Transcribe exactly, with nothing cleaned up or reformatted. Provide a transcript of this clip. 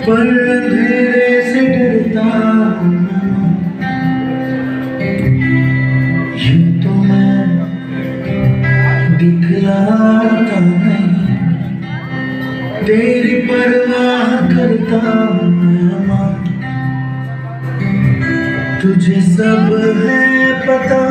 पर अंधेरे से डरता हूँ। यूं तो मैं दिखलाता नहीं, तेरी परवाह करता हूँ मैं। तुझे सब है पता